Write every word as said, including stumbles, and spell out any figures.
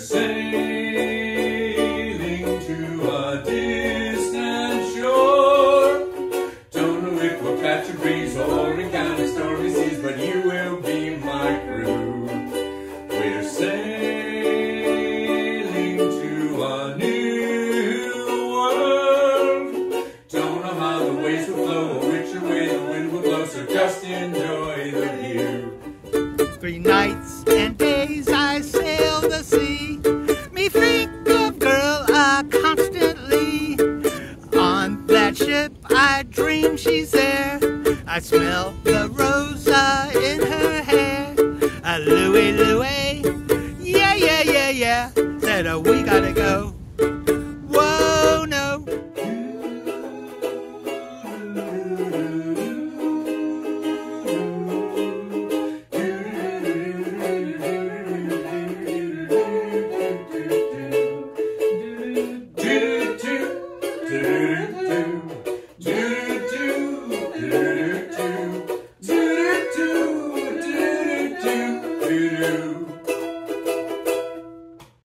sailing to a distant shore. Don't know if we'll catch a breeze or encounter stormy seas, but you will be my crew. We're sailing to a new world. Don't know how the waves will flow or which way the wind will blow, so just enjoy the view. Three nights and days I sail the sea. Me think of girl uh, constantly. On that ship I dream she's there. I smell the rose uh, in her hair. A Louie, Louie, yeah, yeah, yeah, yeah. Said uh, we gotta go.